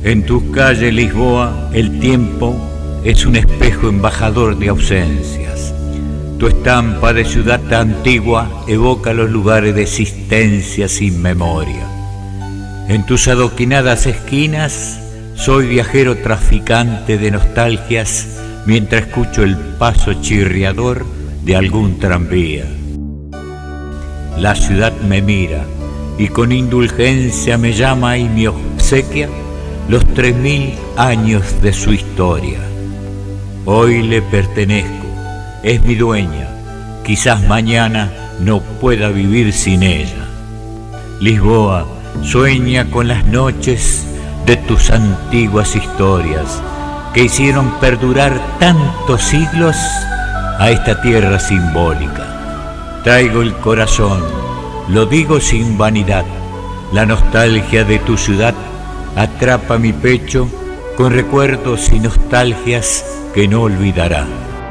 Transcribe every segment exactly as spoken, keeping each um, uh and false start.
En tus calles, Lisboa, el tiempo es un espejo embajador de ausencias. Tu estampa de ciudad antigua evoca los lugares de existencia sin memoria. En tus adoquinadas esquinas soy viajero traficante de nostalgias mientras escucho el paso chirriador de algún tranvía. La ciudad me mira y con indulgencia me llama y me obsequia los tres mil años de su historia. Hoy le pertenezco, es mi dueña, quizás mañana no pueda vivir sin ella. Lisboa sueña con las noches de tus antiguas historias que hicieron perdurar tantos siglos a esta tierra simbólica. Traigo el corazón, lo digo sin vanidad, la nostalgia de tu ciudad atrapa mi pecho con recuerdos y nostalgias que no olvidará.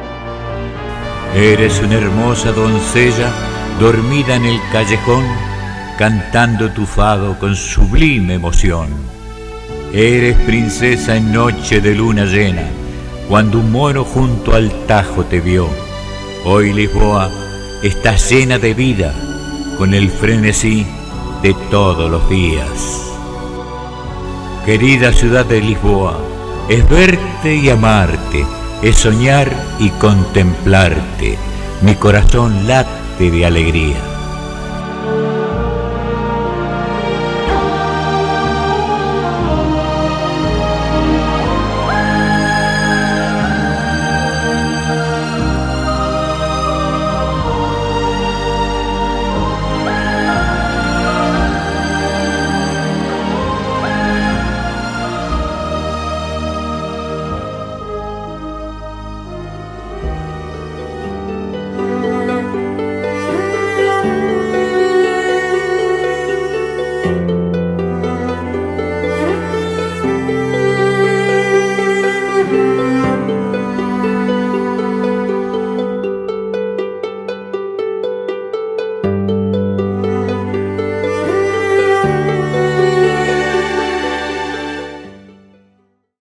Eres una hermosa doncella dormida en el callejón, cantando tu fado con sublime emoción. Eres princesa en noche de luna llena, cuando un moro junto al Tajo te vio. Hoy Lisboa está llena de vida, con el frenesí de todos los días. Querida ciudad de Lisboa, es verte y amarte, es soñar y contemplarte. Mi corazón late de alegría.